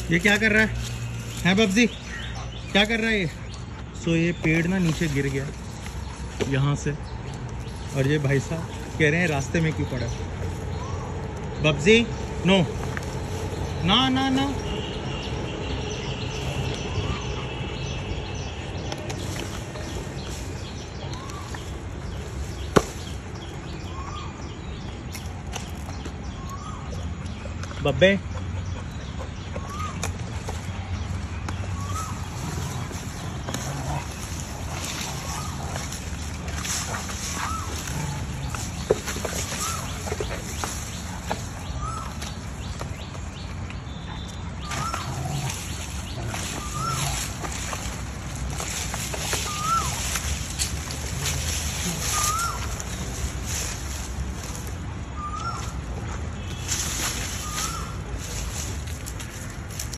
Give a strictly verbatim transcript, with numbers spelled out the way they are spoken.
ये क्या कर रहा है है बब्जी, क्या कर रहा है ये? सो ये पेड़ ना नीचे गिर गया यहाँ से, और ये भाई साहब कह रहे हैं रास्ते में क्यों पड़ा। बब्जी नो, ना ना ना, बब्बे